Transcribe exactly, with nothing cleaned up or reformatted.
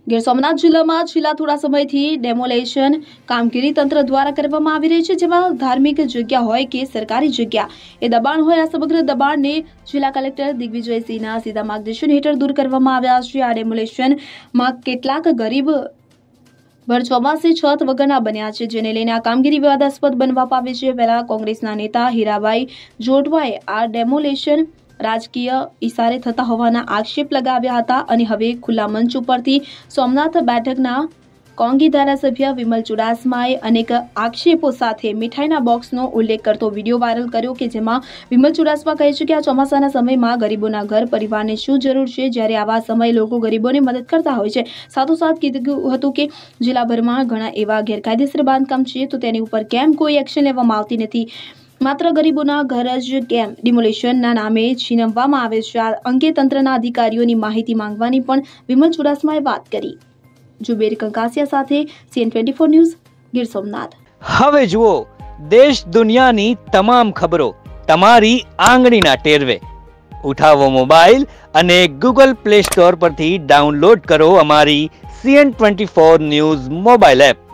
ગીર સોમનાથ જિલ્લામાં છેલ્લા થોડા સમયથી ડેમોલેશન કામગીરી તંત્ર દ્વારા કરવામાં આવી રહી છે, જેમાં ધાર્મિક જગ્યા હોય કે સરકારી જગ્યા એ દબાણ હોય, આ સમગ્ર દબાણને જિલ્લા કલેક્ટર દિગ્વિજયસિંહના સીધા માર્ગદર્શન હેઠળ દૂર કરવામાં આવ્યા છે। આ ડેમોલેશનમાં કેટલાક ગરીબ ભર ચોમાસે છત વગરના બન્યા છે, જેને લઈને આ કામગીરી વિવાદાસ્પદ બનવા પામી છે। પહેલા કોંગ્રેસના નેતા હીરાભાઈ જોટવાએ આ ડેમોલેશન રાજકીય ઇશારે થતા હોવાના આક્ષેપ લગાવ્યા હતા અને હવે ખુલ્લા મંચ ઉપરથી સોમનાથ બેઠકના કોંગી ધારાસભ્ય વિમલ ચુડાસમાએ અનેક આક્ષેપો સાથે મીઠાઈના બોક્સનો ઉલ્લેખ કરતો વિડીયો વાયરલ કર્યો કે જેમાં વિમલ ચુડાસમા કહે છે કે આ ચોમાસાના સમયમાં ગરીબોના ઘર પરિવારને શું જરૂર છે, જ્યારે આવા સમયે લોકો ગરીબોને મદદ કરતા હોય છે। સાથોસાથ કીધું હતું કે જિલ્લાભરમાં ઘણા એવા ગેરકાયદેસર બાંધકામ છે, તો તેની ઉપર કેમ કોઈ એક્શન લેવામાં આવતી નથી, માત્ર ગરીબોના ઘર જ કેમ ડિમોલેશનના નામે છીનવવામાં આવે છે। આ અંગે તંત્રના અધિકારીઓની માહિતી માંગવાની પણ વિમલ ચુડાસમાએ વાત કરી। જુબેર કંકાસિયા સાથે CN twenty four news, Gir Somnath. હવે જુઓ દેશ દુનિયાની તમામ ખબરો તમારી આંગળીના ટેરવે। ઉઠાવો મોબાઈલ અને ગૂગલ પ્લે સ્ટોર પરથી ડાઉનલોડ કરો અમારી CN twenty four news mobile app.